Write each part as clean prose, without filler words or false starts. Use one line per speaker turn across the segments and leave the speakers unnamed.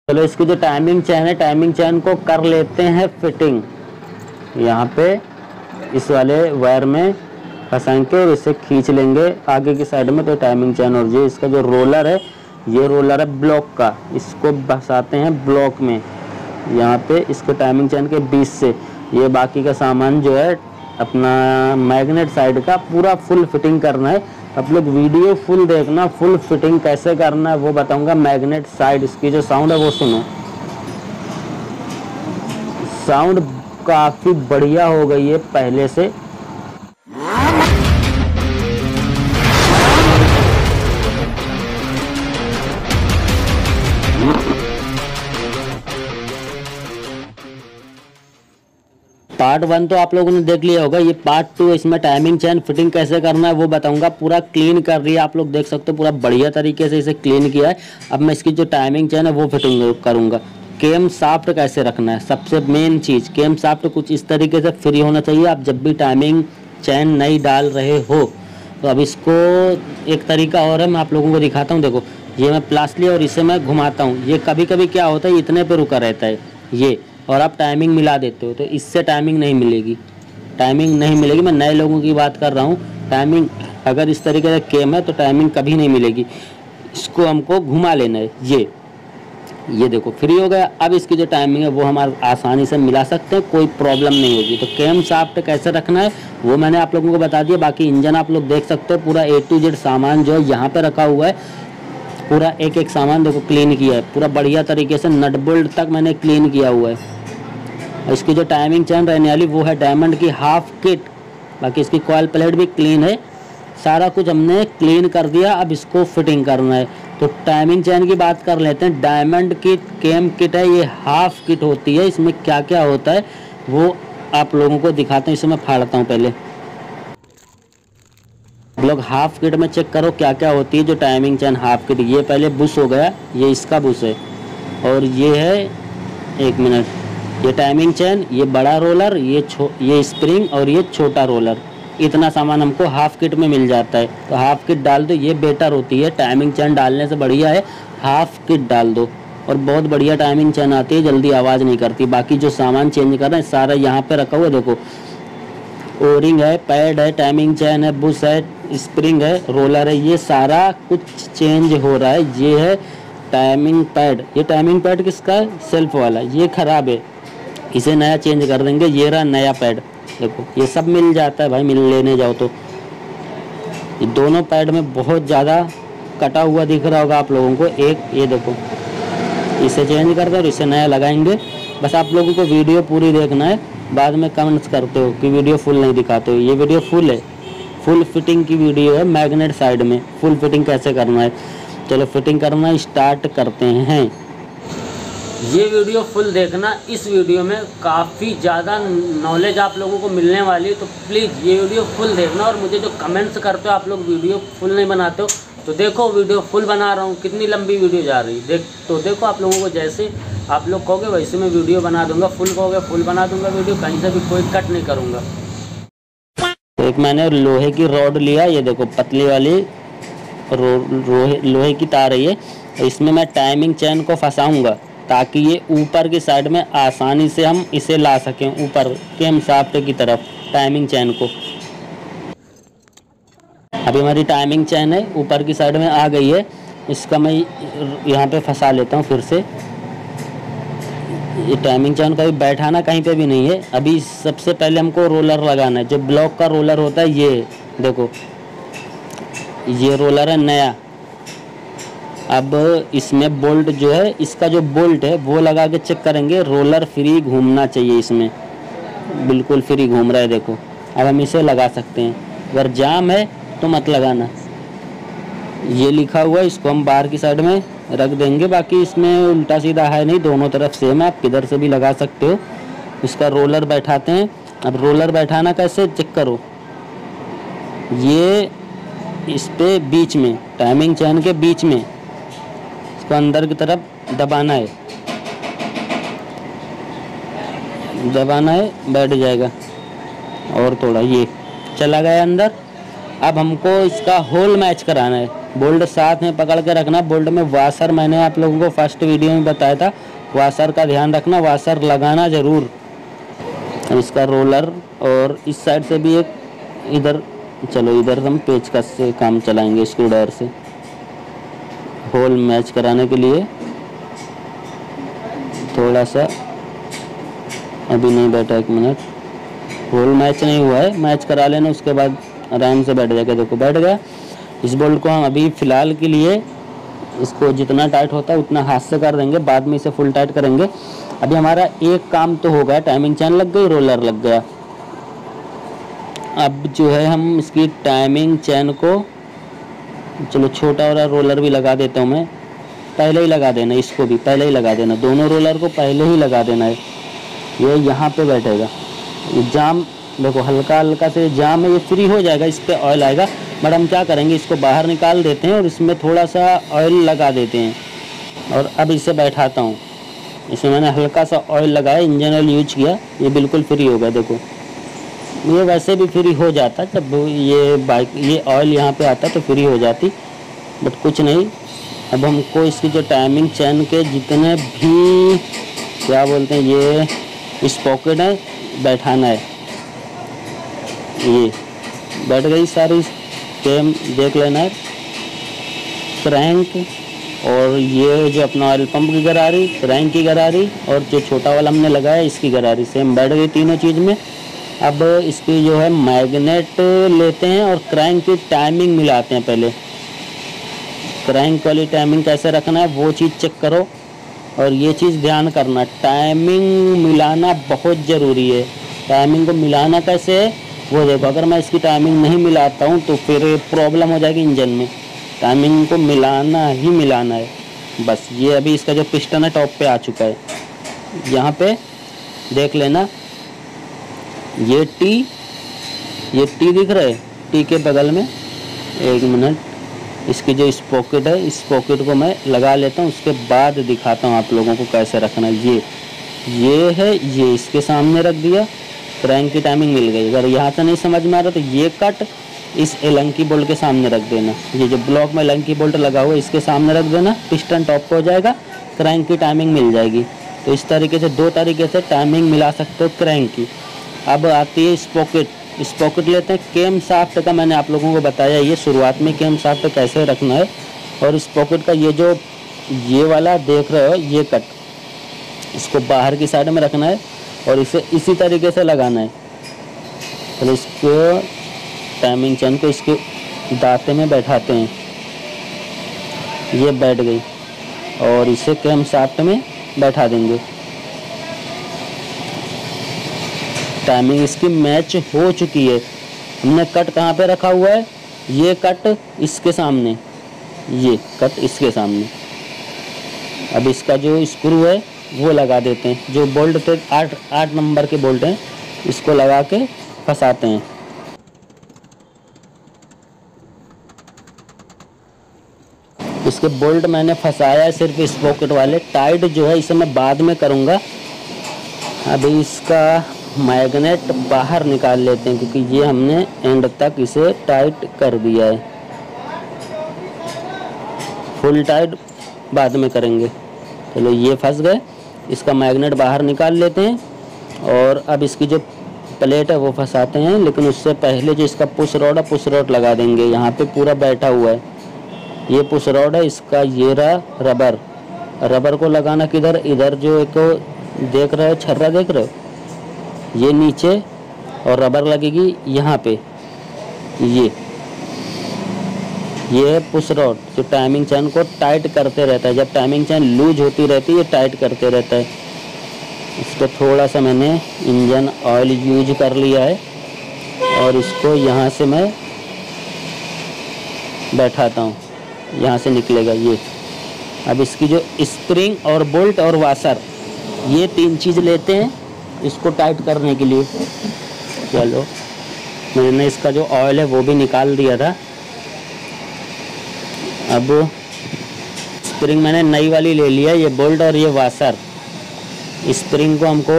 चलो इसकी जो टाइमिंग चेन है, टाइमिंग चेन को कर लेते हैं फिटिंग। यहाँ पे इस वाले वायर में फंसाएंगे और इसे खींच लेंगे आगे की साइड में। तो टाइमिंग चेन और ये इसका जो रोलर है, ये रोलर है ब्लॉक का, इसको फंसाते हैं ब्लॉक में यहाँ पे इसको टाइमिंग चेन के बीच से। ये बाकी का सामान जो है अपना मैग्नेट साइड का पूरा फुल फिटिंग करना है। आप लोग वीडियो फुल देखना, फुल फिटिंग कैसे करना है वो बताऊंगा। मैग्नेट साइड इसकी जो साउंड है वो सुनो, साउंड काफ़ी बढ़िया हो गई है पहले से। पार्ट 1 तो आप लोगों ने देख लिया होगा, ये पार्ट 2 इसमें टाइमिंग चेन फिटिंग कैसे करना है वो बताऊंगा। पूरा क्लीन कर रही है, आप लोग देख सकते हो पूरा बढ़िया तरीके से इसे क्लीन किया है। अब मैं इसकी जो टाइमिंग चेन है वो फिटिंग करूंगा। केम शाफ्ट कैसे रखना है, सबसे मेन चीज़ केम शाफ्ट कुछ इस तरीके से फ्री होना चाहिए। आप जब भी टाइमिंग चेन नहीं डाल रहे हो तो अब इसको एक तरीका और है, मैं आप लोगों को दिखाता हूँ। देखो ये मैं प्लास लिया और इसे मैं घुमाता हूँ। ये कभी कभी क्या होता है इतने पे रुका रहता है ये, और आप टाइमिंग मिला देते हो तो इससे टाइमिंग नहीं मिलेगी, टाइमिंग नहीं मिलेगी। मैं नए लोगों की बात कर रहा हूँ। टाइमिंग अगर इस तरीके से केम है तो टाइमिंग कभी नहीं मिलेगी। इसको हमको घुमा लेना है। ये देखो फ्री हो गया। अब इसकी जो टाइमिंग है वो हम आसानी से मिला सकते हैं, कोई प्रॉब्लम नहीं होगी। तो केम शाफ्ट कैसे रखना है वो मैंने आप लोगों को बता दिया। बाकी इंजन आप लोग देख सकते हो, पूरा A to Z सामान जो है यहाँ पे रखा हुआ है। पूरा एक एक सामान देखो क्लीन किया है पूरा बढ़िया तरीके से, नट बोल्ट तक मैंने क्लीन किया हुआ है। इसकी जो टाइमिंग चेन रहने वाली वो है डायमंड की हाफ किट। बाकी इसकी कॉइल प्लेट भी क्लीन है, सारा कुछ हमने क्लीन कर दिया। अब इसको फिटिंग करना है। तो टाइमिंग चेन की बात कर लेते हैं। डायमंड की केम किट है, ये हाफ किट होती है। इसमें क्या क्या होता है वो आप लोगों को दिखाते हैं। इसे मैं फाड़ता हूँ पहले। लोग हाफ किट में चेक करो क्या क्या होती है जो टाइमिंग चेन हाफ किट। ये पहले बुश हो गया, ये इसका बुश है, और ये है 1 मिनट, ये टाइमिंग चेन, ये बड़ा रोलर, ये स्प्रिंग और ये छोटा रोलर। इतना सामान हमको हाफ किट में मिल जाता है। तो हाफ किट डाल दो, ये बेटर होती है। टाइमिंग चेन डालने से बढ़िया है हाफ किट डाल दो, और बहुत बढ़िया टाइमिंग चेन आती है, जल्दी आवाज़ नहीं करती। बाकी जो सामान चेंज कर रहे हैं सारा यहाँ पे रखा हुआ है। देखो ओरिंग है, पैड है, टाइमिंग चेन है, बुश है, स्प्रिंग है, रोलर है, ये सारा कुछ चेंज हो रहा है। ये है टाइमिंग पैड। ये टाइमिंग पैड किसका है? सेल्फ वाला, ये ख़राब है, इसे नया चेंज कर देंगे। ये रहा नया पैड। देखो ये सब मिल जाता है भाई, मिल लेने जाओ तो। ये दोनों पैड में बहुत ज़्यादा कटा हुआ दिख रहा होगा आप लोगों को। एक ये देखो, इसे चेंज कर दो और इसे नया लगाएंगे। बस आप लोगों को वीडियो पूरी देखना है। बाद में कमेंट्स करते हो कि वीडियो फुल नहीं दिखाते हो। ये वीडियो फुल है, फुल फिटिंग की वीडियो है। मैग्नेट साइड में फुल फिटिंग कैसे करना है, चलो फिटिंग करना स्टार्ट करते हैं। ये वीडियो फुल देखना, इस वीडियो में काफ़ी ज़्यादा नॉलेज आप लोगों को मिलने वाली है। तो प्लीज़ ये वीडियो फुल देखना। और मुझे जो कमेंट्स करते हो आप लोग वीडियो फुल नहीं बनाते हो, तो देखो वीडियो फुल बना रहा हूँ, कितनी लंबी वीडियो जा रही है। देखो आप लोगों को जैसे आप लोग कहोगे वैसे मैं वीडियो बना दूंगा। फुल कहोगे फुल बना दूंगा वीडियो, कहीं से भी कोई कट नहीं करूँगा। तो एक मैंने लोहे की रॉड लिया, ये देखो पतली वाली लोहे की तार है ये। इसमें मैं टाइमिंग चेन को फंसाऊंगा ताकि ये ऊपर की साइड में आसानी से हम इसे ला सकें ऊपर केम शाफ्ट की तरफ, टाइमिंग चेन को। अभी हमारी टाइमिंग चेन है ऊपर की साइड में आ गई है। इसका मैं यहाँ पे फंसा लेता हूँ फिर से। ये टाइमिंग चेन का भी बैठाना कहीं पे भी नहीं है। अभी सबसे पहले हमको रोलर लगाना है, जो ब्लॉक का रोलर होता है। ये देखो ये रोलर है नया। अब इसमें बोल्ट जो है, इसका जो बोल्ट है वो लगा के चेक करेंगे। रोलर फ्री घूमना चाहिए, इसमें बिल्कुल फ्री घूम रहा है। देखो अब हम इसे लगा सकते हैं। अगर जाम है तो मत लगाना। ये लिखा हुआ है, इसको हम बाहर की साइड में रख देंगे। बाकी इसमें उल्टा सीधा है नहीं, दोनों तरफ सेम है, आप किधर से भी लगा सकते हो। इसका रोलर बैठाते हैं। अब रोलर बैठाना कैसे चेक करो। ये इस पे बीच में, टाइमिंग चेन के बीच में इसको अंदर की तरफ दबाना है, बैठ जाएगा। और थोड़ा, ये चला गया अंदर। अब हमको इसका होल मैच कराना है। बोल्ट साथ में पकड़ के रखना। बोल्ट में वाशर मैंने आप लोगों को फर्स्ट वीडियो में बताया था, वाशर का ध्यान रखना, वाशर लगाना ज़रूर। इसका रोलर और इस साइड से भी एक, इधर चलो इधर हम पेचकस से काम चलाएंगे, स्क्रूड्राइवर से होल मैच कराने के लिए। थोड़ा सा अभी नहीं बैठा, 1 मिनट, होल मैच नहीं हुआ है, मैच करा लेना, उसके बाद आराम से बैठ जाएगा। देखो बैठ गया। इस बोल्ट को हम अभी फ़िलहाल के लिए इसको जितना टाइट होता है उतना हाथ से कर देंगे, बाद में इसे फुल टाइट करेंगे। अभी हमारा एक काम तो हो गया, टाइमिंग चैन लग गई, रोलर लग गया। अब जो है हम इसकी टाइमिंग चैन को, चलो छोटा वाला रोलर भी लगा देता हूँ मैं, पहले ही लगा देना, इसको भी पहले ही लगा देना, दोनों रोलर को पहले ही लगा देना है। ये यहाँ पे बैठेगा, ये जाम देखो हल्का हल्का से जाम है, ये फ्री हो जाएगा, इस पर ऑयल आएगा। बट हम क्या करेंगे, इसको बाहर निकाल देते हैं और इसमें थोड़ा सा ऑयल लगा देते हैं। और अब इसे बैठाता हूँ, इसमें मैंने हल्का सा ऑयल लगाया, इंजन ऑयल यूज किया, ये बिल्कुल फ्री हो गया। देखो ये वैसे भी फ्री हो जाता जब ये बाइक, ये ऑयल यहाँ पे आता तो फ्री हो जाती, बट कुछ नहीं। अब हमको इसकी जो टाइमिंग चैन के जितने भी क्या बोलते हैं ये इस पॉकेट है, बैठाना है। ये बैठ गई सारी चेन, देख लेना है। क्रैंक और ये जो अपना ऑयल पंप की गरारी, क्रैंक की गरारी और जो छोटा वाला हमने लगाया इसकी गरारी, सेम बैठ गई तीनों चीज़ में। अब इसकी जो है मैग्नेट लेते हैं और क्रैंक की टाइमिंग मिलाते हैं। पहले क्रैंक वाली टाइमिंग कैसे रखना है वो चीज़ चेक करो, और ये चीज़ ध्यान करना, टाइमिंग मिलाना बहुत ज़रूरी है। टाइमिंग को मिलाना कैसे है वो देखो, अगर मैं इसकी टाइमिंग नहीं मिलाता हूँ तो फिर प्रॉब्लम हो जाएगी इंजन में। टाइमिंग को मिलाना ही मिलाना है बस। ये अभी इसका जो पिस्टन है टॉप पे आ चुका है, यहाँ पे देख लेना। ये टी दिख रहा है, टी के बगल में, 1 मिनट, इसकी जो इस पॉकेट है, इस पॉकेट को मैं लगा लेता हूँ, उसके बाद दिखाता हूँ आप लोगों को कैसे रखना है। ये है, ये इसके सामने रख दिया, क्रैंक की टाइमिंग मिल गई। अगर यहाँ से नहीं समझ में आ रहा तो ये कट इस एलंकी बोल्ट के सामने रख देना, ये जो ब्लॉक में एलंकी बोल्ट लगा हुआ है इसके सामने रख देना, पिस्टन टॉप पे हो जाएगा, क्रैंक की टाइमिंग मिल जाएगी। तो इस तरीके से 2 तरीके से टाइमिंग मिला सकते हो क्रैंक की। अब आती है इस पॉकेट लेते हैं। केम शाफ्ट का मैंने आप लोगों को बताया, ये शुरुआत में केम शाफ्ट कैसे रखना है। और इस पॉकेट का ये जो ये वाला देख रहे हो ये कट, इसको बाहर की साइड में रखना है और इसे इसी तरीके से लगाना है। तो इसको टाइमिंग चैन को इसके दांते में बैठाते हैं, ये बैठ गई, और इसे केम शाफ्ट में बैठा देंगे। टाइमिंग इसकी मैच हो चुकी है। हमने कट कहाँ पे रखा हुआ है, ये कट इसके सामने, ये कट इसके सामने। अब इसका जो स्क्रू है वो लगा देते हैं, जो बोल्ट थे 8 नंबर के बोल्ट हैं, इसको लगा के फंसाते हैं। इसके बोल्ट मैंने फंसाया है सिर्फ इस पॉकेट वाले, टाइट जो है इसे मैं बाद में करूँगा। अभी इसका मैग्नेट बाहर निकाल लेते हैं, क्योंकि ये हमने एंड तक इसे टाइट कर दिया है, फुल टाइट बाद में करेंगे। चलो ये फंस गए, इसका मैग्नेट बाहर निकाल लेते हैं और अब इसकी जो प्लेट है वो फंसाते हैं। लेकिन उससे पहले जो इसका पुश रॉड लगा देंगे, यहाँ पे पूरा बैठा हुआ है, ये पुश रॉड है इसका, ये रहा रबर को लगाना किधर, इधर जो एक देख रहे हो छर्रा देख रहे हो, ये नीचे, और रबर लगेगी यहाँ पे, ये पुश रॉड जो टाइमिंग चैन को टाइट करते रहता है। जब टाइमिंग चैन लूज होती रहती है ये टाइट करते रहता है। इस पर थोड़ा सा मैंने इंजन ऑयल यूज कर लिया है और इसको यहाँ से मैं बैठाता हूँ, यहाँ से निकलेगा ये। अब इसकी जो स्प्रिंग और बोल्ट और वाशर, ये 3 चीज़ लेते हैं इसको टाइट करने के लिए। चलो मैंने इसका जो ऑयल है वो भी निकाल दिया था। अब स्प्रिंग मैंने नई वाली ले लिया, ये बोल्ट और ये वाशर। स्प्रिंग को हमको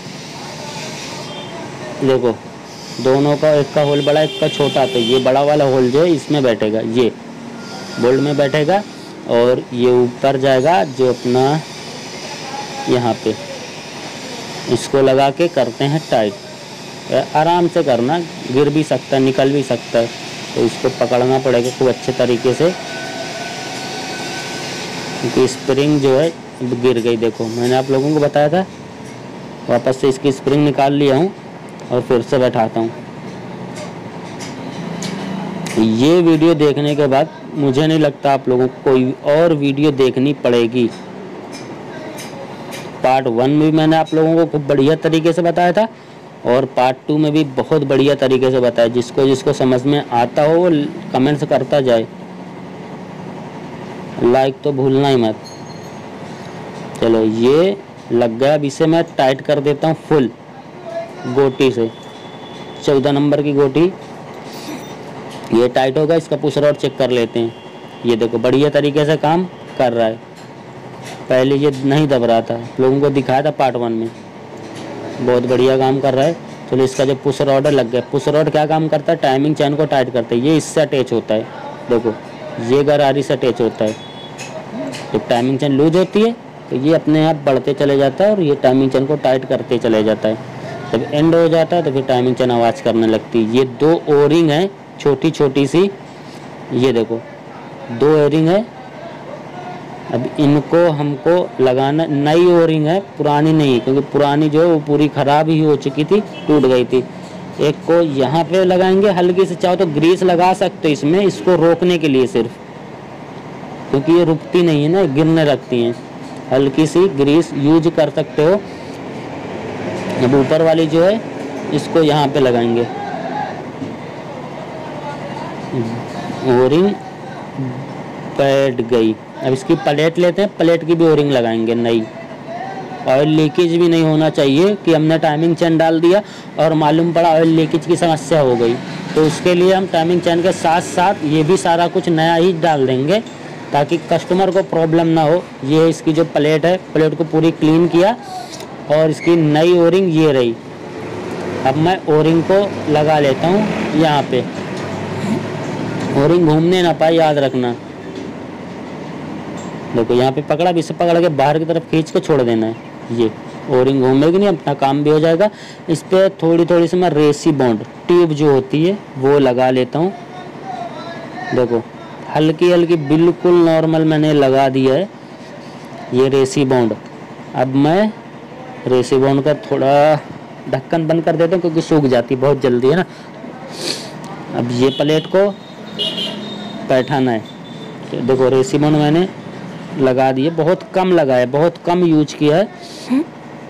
देखो दोनों का, एक का होल बड़ा एक का छोटा, तो ये बड़ा वाला होल जो है इसमें बैठेगा, ये बोल्ट में बैठेगा और ये ऊपर जाएगा जो अपना यहाँ पे, इसको लगा के करते हैं टाइट। आराम से करना, गिर भी सकता है, निकल भी सकता है, तो इसको पकड़ना पड़ेगा खूब अच्छे तरीके से, क्योंकि स्प्रिंग जो है गिर गई। देखो मैंने आप लोगों को बताया था, वापस से इसकी स्प्रिंग निकाल लिया हूँ और फिर से बैठाता हूँ। ये वीडियो देखने के बाद मुझे नहीं लगता आप लोगों को कोई और वीडियो देखनी पड़ेगी। पार्ट 1 में भी मैंने आप लोगों को खूब बढ़िया तरीके से बताया था और पार्ट 2 में भी बहुत बढ़िया तरीके से बताया। जिसको जिसको समझ में आता हो वो कमेंट्स करता जाए, लाइक तो भूलना ही मत। चलो ये लग गया, अब इसे मैं टाइट कर देता हूँ फुल गोटी से। 14 नंबर की गोटी ये टाइट होगा। इसका पुश रॉड चेक कर लेते हैं। ये देखो बढ़िया तरीके से काम कर रहा है। पहले ये नहीं दब रहा था, लोगों को दिखाया था पार्ट 1 में, बहुत बढ़िया काम कर रहा है। चलो इसका जो पुश रॉड लग गया। पुश रॉड क्या काम करता है, टाइमिंग चैन को टाइट करता है। ये इससे अटैच होता है, देखो ये गरारी से अटैच होता है। जब टाइमिंग चैन लूज होती है तो ये अपने आप बढ़ते चले जाता है और ये टाइमिंग चैन को टाइट करते चले जाता है। जब एंड हो जाता है तो फिर टाइमिंग चैन आवाज़ करने लगती है। ये 2 ओरिंग है छोटी छोटी सी, ये देखो 2 ओरिंग है। अब इनको हमको लगाना, नई ओरिंग है पुरानी नहीं, क्योंकि पुरानी जो है वो पूरी ख़राब ही हो चुकी थी, टूट गई थी। एक को यहाँ पे लगाएंगे, हल्की से चाहो तो ग्रीस लगा सकते हो इसमें, इसको रोकने के लिए सिर्फ, क्योंकि ये रुकती नहीं है ना, गिरने लगती हैं। हल्की सी ग्रीस यूज कर सकते हो। अब ऊपर वाली जो है इसको यहाँ पे लगाएंगे, ओरिंग बैठ गई। अब इसकी प्लेट लेते हैं, प्लेट की भी ओरिंग लगाएंगे नई। ऑयल लीकेज भी नहीं होना चाहिए कि हमने टाइमिंग चैन डाल दिया और मालूम पड़ा ऑयल लीकेज की समस्या हो गई, तो उसके लिए हम टाइमिंग चैन के साथ साथ ये भी सारा कुछ नया ही डाल देंगे ताकि कस्टमर को प्रॉब्लम ना हो। ये इसकी जो प्लेट है, प्लेट को पूरी क्लीन किया और इसकी नई ओरिंग ये रही। अब मैं ओरिंग को लगा लेता हूँ यहाँ पे, ओरिंग घूमने ना पाए, याद रखना। देखो यहाँ पे पकड़ा, भी इसे पकड़ के बाहर की तरफ खींच के छोड़ देना है। ये ओरिंग घूमेगी नहीं, अपना काम भी हो जाएगा। इस पर थोड़ी थोड़ी सी मैं रेसी बॉन्ड ट्यूब जो होती है वो लगा लेता हूँ। देखो हल्की हल्की बिल्कुल नॉर्मल मैंने लगा दिया है ये रेसी बॉन्ड। अब मैं रेसी बॉन्ड का थोड़ा ढक्कन बंद कर देता हूँ क्योंकि सूख जाती बहुत जल्दी है ना। अब ये प्लेट को बैठाना है। तो देखो रेसी बॉन्ड मैंने लगा दिए, बहुत कम लगा है, बहुत कम यूज किया है।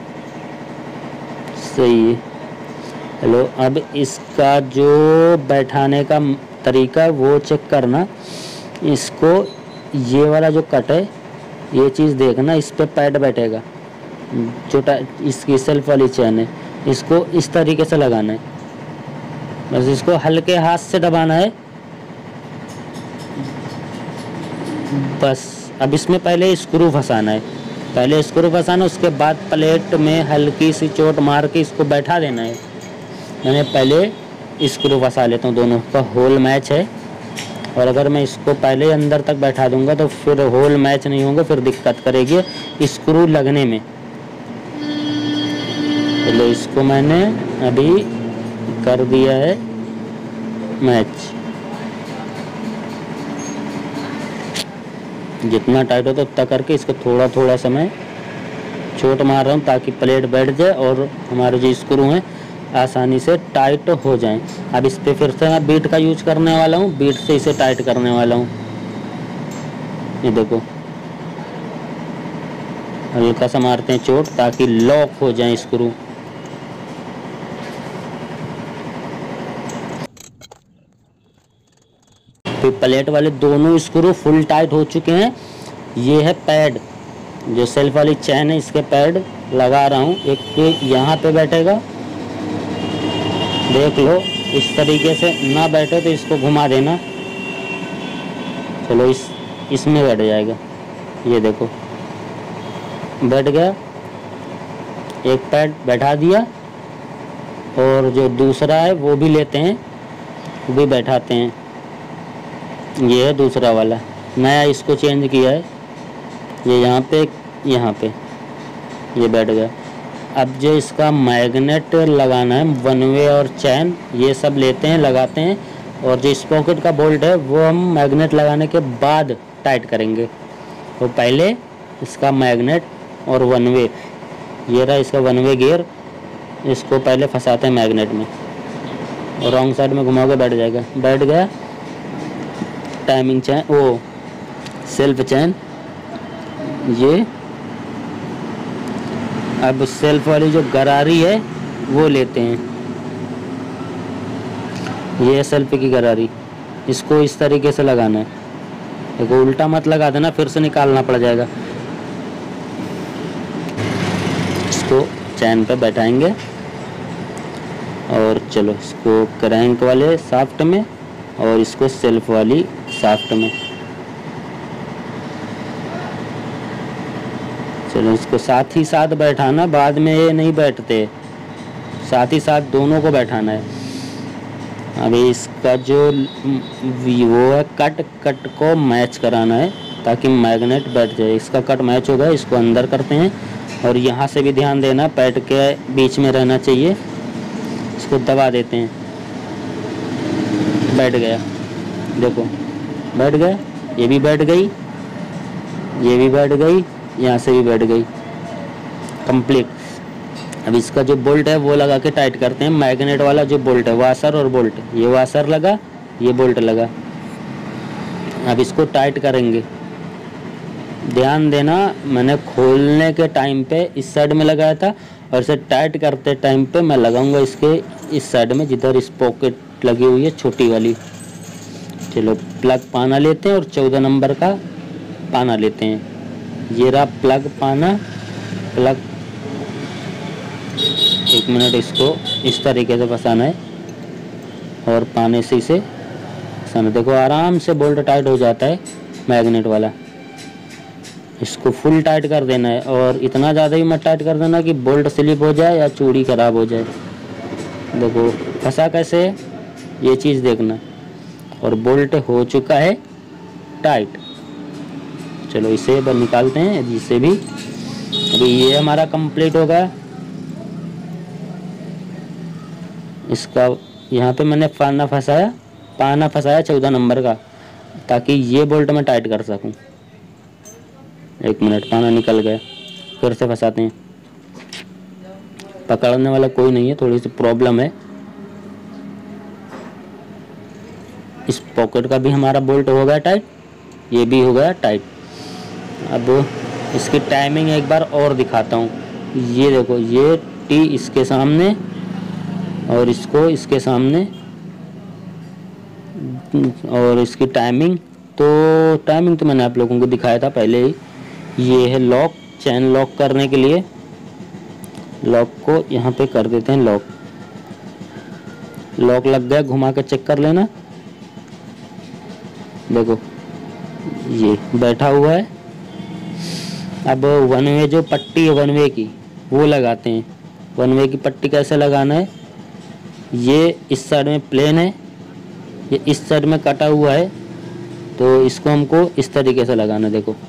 सही है। हेलो, अब इसका जो बैठाने का तरीका वो चेक करना। इसको ये वाला जो कट है ये चीज़ देखना, इस पे पैड बैठेगा जो इसकी सेल्फ वाली चैन है, इसको इस तरीके से लगाना है। बस इसको हल्के हाथ से दबाना है बस। अब इसमें पहले स्क्रू फंसाना है, पहले स्क्रू फंसाना, उसके बाद प्लेट में हल्की सी चोट मार के इसको बैठा देना है। मैंने पहले स्क्रू फंसा लेता हूँ, दोनों का होल मैच है। और अगर मैं इसको पहले अंदर तक बैठा दूंगा तो फिर होल मैच नहीं होंगे, फिर दिक्कत करेगी स्क्रू लगने में। चलो इसको मैंने अभी कर दिया है मैच। जितना टाइट होता उतना करके इसको थोड़ा थोड़ा समय चोट मार रहा हूँ ताकि प्लेट बैठ जाए और हमारे जो स्क्रू हैं आसानी से टाइट हो जाएं। अब इस पे फिर से मैं बीट का यूज करने वाला हूँ, बीट से इसे टाइट करने वाला हूँ। ये देखो हल्का सा मारते हैं चोट ताकि लॉक हो जाए स्क्रू। फिर प्लेट वाले दोनों स्क्रू फुल टाइट हो चुके हैं। ये है पैड, जो सेल्फ वाली चैन है इसके पैड लगा रहा हूँ। एक यहाँ पे बैठेगा, देख लो इस तरीके से ना बैठे तो इसको घुमा देना। चलो इसमें बैठ जाएगा। ये देखो बैठ गया, एक पैड बैठा दिया और जो दूसरा है वो भी लेते हैं, वो भी बैठाते हैं। ये है दूसरा वाला। नया इसको चेंज किया है, ये यहाँ पे ये बैठ गया। अब जो इसका मैग्नेट लगाना है, वन वे और चैन ये सब लेते हैं, लगाते हैं, और जो स्प्रॉकेट का बोल्ट है वो हम मैग्नेट लगाने के बाद टाइट करेंगे। तो पहले इसका मैग्नेट और वन वे, ये रहा इसका वन वे गियर, इसको पहले फंसाते हैं मैग्नेट में और रॉन्ग साइड में घुमाओगे बैठ जाएगा। बैठ गया। टाइमिंग चैन, वो सेल्फ चैन, ये अब सेल्फ वाली जो गरारी है वो लेते हैं, ये है सेल्फ की गरारी, इसको इस तरीके से लगाना है। देखो उल्टा मत लगा देना, फिर से निकालना पड़ जाएगा। इसको चैन पे बैठाएंगे और चलो इसको क्रैंक वाले शाफ्ट में और इसको सेल्फ वाली शाफ्ट में। चलो इसको साथ ही साथ बैठाना, बाद में ये नहीं बैठते, साथ ही साथ दोनों को बैठाना है। अभी इसका जो वो है कट को मैच कराना है ताकि मैग्नेट बैठ जाए। इसका कट मैच हो गया, इसको अंदर करते हैं और यहाँ से भी ध्यान देना, पैड के बीच में रहना चाहिए। इसको दबा देते हैं, बैठ गया। देखो बैठ गया, ये भी बैठ गई, ये भी बैठ गई, यहाँ से भी बैठ गई, कंप्लीट। अब इसका जो बोल्ट है वो लगा के टाइट करते हैं। मैग्नेट वाला जो बोल्ट है, वाशर और बोल्ट, ये वाशर लगा, ये बोल्ट लगा। अब इसको टाइट करेंगे। ध्यान देना, मैंने खोलने के टाइम पे इस साइड में लगाया था और इसे टाइट करते टाइम पे मैं लगाऊंगा इसके इस साइड में जिधर इस पॉकेट लगी हुई है छोटी वाली। चलो प्लग पाना लेते हैं और 14 नंबर का पाना लेते हैं। ये रहा प्लग पाना, प्लग। एक मिनट, इसको इस तरीके से फंसाना है और पाने से इसे फंसाना। देखो आराम से बोल्ट टाइट हो जाता है मैग्नेट वाला। इसको फुल टाइट कर देना है और इतना ज़्यादा ही मत टाइट कर देना कि बोल्ट स्लिप हो जाए या चूड़ी खराब हो जाए। देखो फंसा कैसे है, ये चीज़ देखना। और बोल्ट हो चुका है टाइट। चलो इसे निकालते हैं, जिससे भी अभी ये हमारा कंप्लीट हो गया। इसका यहाँ पे मैंने पाना फंसाया 14 नंबर का, ताकि ये बोल्ट मैं टाइट कर सकूं। एक मिनट, पाना निकल गया, फिर से फंसाते हैं। पकड़ने वाला कोई नहीं है, थोड़ी सी प्रॉब्लम है। इस पॉकेट का भी हमारा बोल्ट हो गया टाइट, ये भी हो गया टाइट। अब इसकी टाइमिंग एक बार और दिखाता हूँ। ये देखो, ये टी इसके सामने और इसको इसके सामने, और इसकी टाइमिंग तो मैंने आप लोगों को दिखाया था पहले ही। ये है लॉक, चैन लॉक करने के लिए। लॉक को यहाँ पे कर देते हैं लॉक। लॉक लग गया, घुमा के चेक कर लेना। देखो ये बैठा हुआ है। अब वन वे जो पट्टी है वन वे की, वो लगाते हैं। वन वे की पट्टी कैसे लगाना है, ये इस साइड में प्लेन है, ये इस साइड में कटा हुआ है, तो इसको हमको इस तरीके से लगाना है। देखो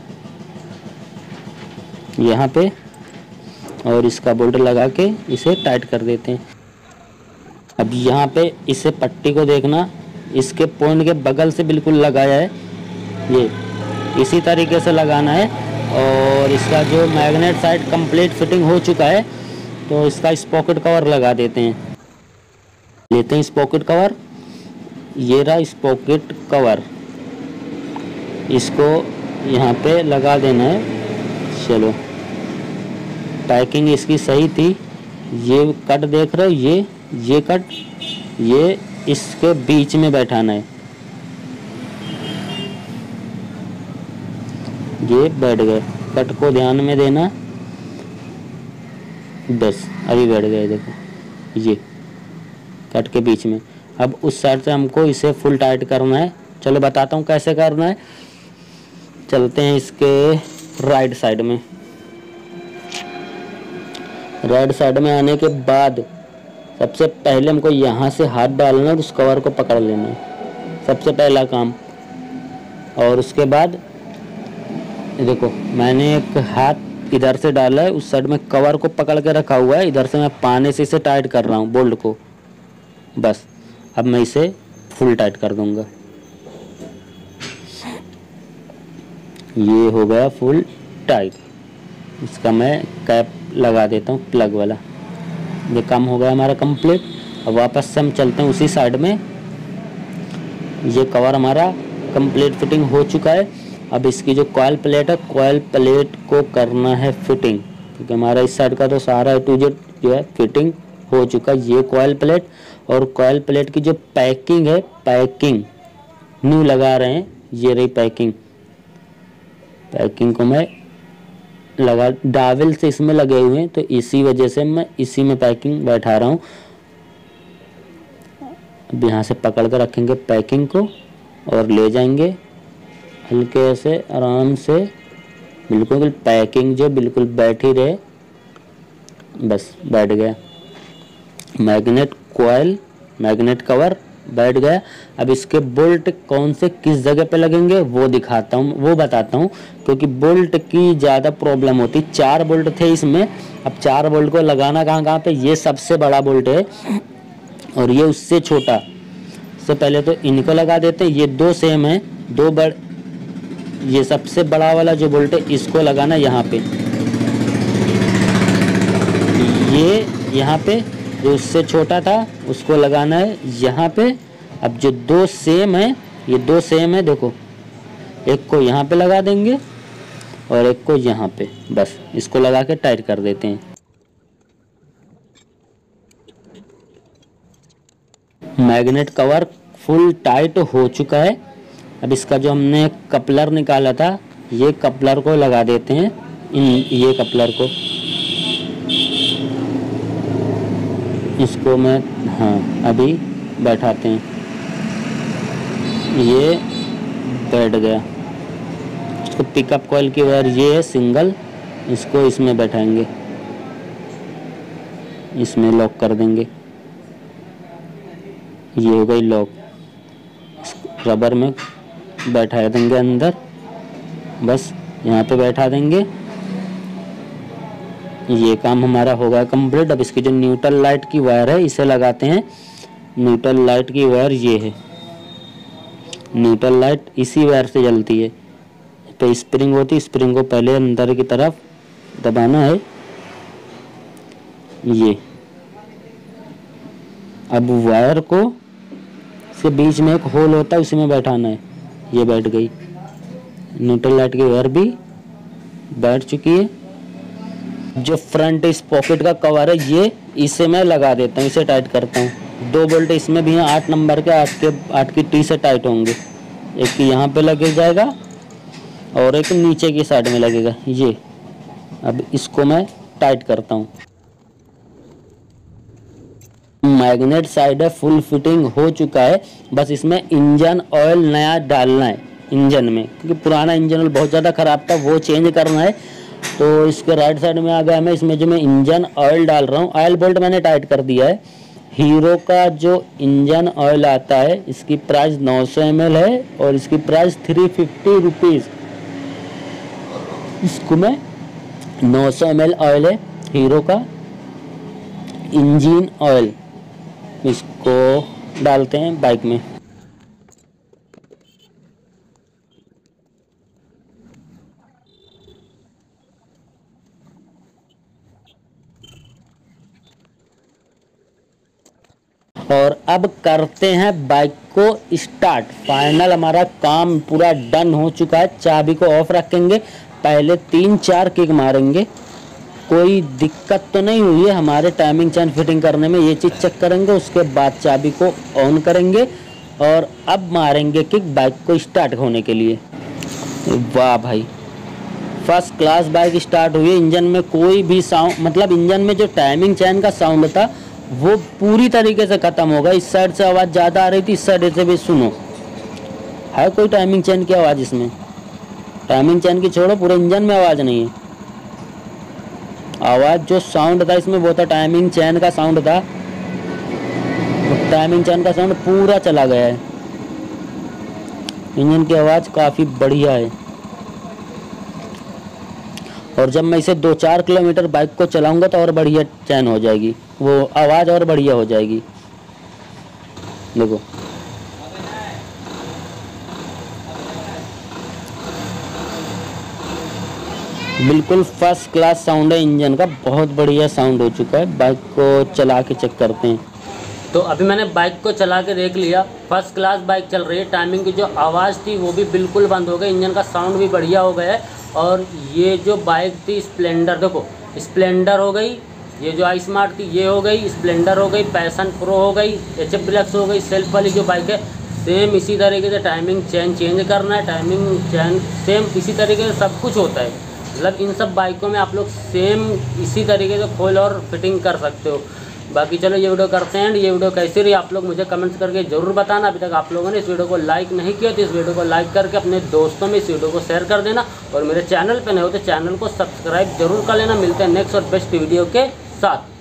यहाँ पे, और इसका बोल्ट लगा के इसे टाइट कर देते हैं। अब यहाँ पे इसे पट्टी को देखना, इसके पॉइंट के बगल से बिल्कुल लगाया है, ये इसी तरीके से लगाना है। और इसका जो मैग्नेट साइड कंप्लीट फिटिंग हो चुका है, तो इसका इस पॉकेट कवर लगा देते हैं। लेते हैं इस पॉकेट कवर, ये रहा इस पॉकेट कवर, इसको यहाँ पे लगा देना है। चलो पैकिंग इसकी सही थी। ये कट देख रहे हो, ये कट, ये इसके बीच में बैठाना है। ये बैठ गए, कट को ध्यान में देना, बस अभी बैठ गए। देखो ये कट के बीच में। अब उस साइड से हमको इसे फुल टाइट करना है। चलो बताता हूँ कैसे करना है। चलते हैं इसके राइट साइड में। राइट साइड में आने के बाद सबसे पहले हमको यहाँ से हाथ डालना और उस कवर को पकड़ लेना है। सबसे पहला काम और उसके बाद देखो मैंने एक हाथ इधर से डाला है, उस साइड में कवर को पकड़ के रखा हुआ है, इधर से मैं पाने से इसे टाइट कर रहा हूँ बोल्ट को। बस अब मैं इसे फुल टाइट कर दूंगा। ये हो गया फुल टाइट। इसका मैं कैप लगा देता हूँ प्लग वाला। ये काम हो गया हमारा कंप्लीट। अब वापस से हम चलते हैं उसी साइड में। ये कवर हमारा कंप्लीट फिटिंग हो चुका है। अब इसकी जो कॉइल प्लेट है, कॉइल प्लेट को करना है फिटिंग, क्योंकि हमारा इस साइड का तो सारा A to Z जो है फिटिंग हो चुका है। ये कॉइल प्लेट और कॉइल प्लेट की जो पैकिंग है, पैकिंग न्यू लगा रहे हैं। ये रही पैकिंग। पैकिंग को मैं लगा, डावल से इसमें लगे हुए हैं तो इसी वजह से मैं इसी में पैकिंग बैठा रहा हूँ। अब यहाँ से पकड़ कर रखेंगे पैकिंग को और ले जाएंगे हल्के से आराम से, बिल्कुल पैकिंग जो बिल्कुल बैठी रहे। बस बैठ गया। मैग्नेट कॉइल, मैग्नेट कवर बैठ गया। अब इसके बोल्ट कौन से किस जगह पे लगेंगे वो दिखाता हूँ, वो बताता हूँ, क्योंकि बोल्ट की ज़्यादा प्रॉब्लम होती। 4 बोल्ट थे इसमें। अब 4 बोल्ट को लगाना कहाँ पे, ये सबसे बड़ा बोल्ट है और ये उससे छोटा। सबसे पहले तो इनको लगा देते हैं। ये 2 सेम है, 2 बड़, ये सबसे बड़ा वाला जो बोल्ट है इसको लगाना यहाँ पे, ये यहाँ पे। जो उससे छोटा था उसको लगाना है यहाँ पे। अब जो 2 सेम है, ये 2 सेम है, देखो एक को यहाँ पे लगा देंगे और एक को यहाँ पे। बस इसको लगा के टाइट कर देते हैं। मैग्नेट कवर फुल टाइट हो चुका है। अब इसका जो हमने कपलर निकाला था, ये कपलर को लगा देते हैं। ये कपलर को इसको मैं, हाँ अभी बैठाते हैं। ये बैठ गया। इसको पिकअप कॉइल की वायर ये है सिंगल, इसको इसमें बैठाएंगे, इसमें लॉक कर देंगे। ये हो गई लॉक। रबर में बैठा देंगे अंदर, बस यहाँ पे बैठा देंगे। ये काम हमारा हो गया कंप्लीट। अब इसकी जो न्यूट्रल लाइट की वायर है इसे लगाते हैं। न्यूट्रल लाइट की वायर ये है। न्यूट्रल लाइट इसी वायर से जलती है। तो स्प्रिंग होती है, स्प्रिंग को पहले अंदर की तरफ दबाना है। ये अब वायर को से बीच में एक होल होता है, उसी में बैठाना है। ये बैठ गई। न्यूट्रल लाइट की वायर भी बैठ चुकी है। जो फ्रंट इस पॉकेट का कवर है ये इसे मैं लगा देता हूँ, इसे टाइट करता हूँ। 2 बोल्ट इसमें भी हैं 8 नंबर के, 8 की टी से टाइट होंगे। एक की यहाँ पे लगे जाएगा और एक नीचे की साइड में लगेगा। ये अब इसको मैं टाइट करता हूँ। मैग्नेट साइड है फुल फिटिंग हो चुका है। बस इसमें इंजन ऑयल नया डालना है इंजन में, क्योंकि पुराना इंजन ऑयल बहुत ज़्यादा ख़राब था, वो चेंज करना है। तो इसके राइट साइड में आ गया मैं। इसमें जो मैं इंजन ऑयल डाल रहा हूँ, ऑयल बोल्ट मैंने टाइट कर दिया है। हीरो का जो इंजन ऑयल आता है इसकी प्राइस 900 ml है और इसकी प्राइस 350 रुपीज़। इसको मैं 900 ml ऑयल है हीरो का इंजन ऑयल, इसको डालते हैं बाइक में। और अब करते हैं बाइक को स्टार्ट। फाइनल हमारा काम पूरा डन हो चुका है। चाबी को ऑफ रखेंगे, पहले 3-4 किक मारेंगे। कोई दिक्कत तो नहीं हुई है हमारे टाइमिंग चेन फिटिंग करने में, ये चीज़ चेक करेंगे। उसके बाद चाबी को ऑन करेंगे और अब मारेंगे किक बाइक को स्टार्ट होने के लिए। वाह भाई, फर्स्ट क्लास बाइक स्टार्ट हुई है। इंजन में कोई भी साउंड, मतलब इंजन में जो टाइमिंग चेन का साउंड था वो पूरी तरीके से ख़त्म होगा। इस साइड से आवाज़ ज़्यादा आ रही थी, इस साइड से भी सुनो। है कोई टाइमिंग चेन की आवाज़ इसमें? टाइमिंग चेन की छोड़ो, पूरे इंजन में आवाज़ नहीं है। आवाज़ जो साउंड था इसमें वो था टाइमिंग चेन का साउंड था। टाइमिंग चेन का साउंड पूरा चला गया है। इंजन की आवाज़ काफ़ी बढ़िया है। और जब मैं इसे 2-4 किलोमीटर बाइक को चलाऊंगा तो और बढ़िया चैन हो जाएगी, वो आवाज़ और बढ़िया हो जाएगी। देखो बिल्कुल फर्स्ट क्लास साउंड है इंजन का, बहुत बढ़िया साउंड हो चुका है। बाइक को चला के चेक करते हैं। तो अभी मैंने बाइक को चला के देख लिया, फर्स्ट क्लास बाइक चल रही है। टाइमिंग की जो आवाज़ थी वो भी बिल्कुल बंद हो गई, इंजन का साउंड भी बढ़िया हो गया है। और ये जो बाइक थी स्प्लेंडर, देखो स्प्लेंडर हो गई, ये जो आई स्मार्ट थी ये हो गई, स्प्लेंडर हो गई, पैशन प्रो हो गई, HF डिलक्स हो गई, सेल्फ वाली जो बाइक है सेम इसी तरीके से टाइमिंग चेन चेंज करना है, टाइमिंग चेन सेम इसी तरीके से सब कुछ होता है। मतलब इन सब बाइकों में आप लोग सेम इसी तरीके से खोल और फिटिंग कर सकते हो। बाकी चलो ये वीडियो करते हैं, ये वीडियो कैसी रही आप लोग मुझे कमेंट्स करके ज़रूर बताना। अभी तक आप लोगों ने इस वीडियो को लाइक नहीं किया तो इस वीडियो को लाइक करके अपने दोस्तों में इस वीडियो को शेयर कर देना। और मेरे चैनल पे नए हो तो चैनल को सब्सक्राइब जरूर कर लेना। मिलते हैं नेक्स्ट और बेस्ट वीडियो के साथ।